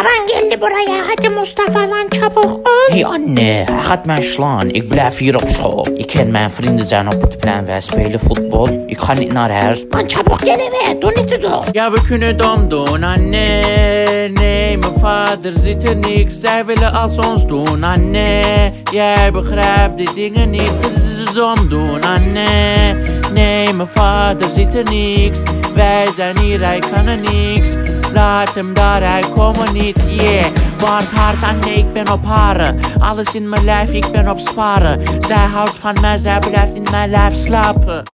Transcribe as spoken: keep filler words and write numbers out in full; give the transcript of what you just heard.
Baban geldi buraya. Hadi Mustafa lan çabuk ol. Hey anne, hakat men slaan. Ik blijf hier op school. Ik ken mijn vrienden zijn op het plein. Wij spelen voetbal. Ik ga niet naar huis. Lan çabuk gel eve. Doe niet te doen. Ja, we kunnen dom doen, Anne. Nee, mijn vader ziet er niks. Zij willen als ons doen, Anne. Jij begrijpt die dingen niet. Dit is dom doen, Anne. Nee, mijn vader ziet er niks. Wij zijn hier, hij kan er niks. Laat hem daar, hij komen niet, yeah. Waard hard, Anne, ik ben op haren. Alles in mijn lijf, ik ben op sparen. Zij houdt van mij, zij blijft in mijn lijf slapen.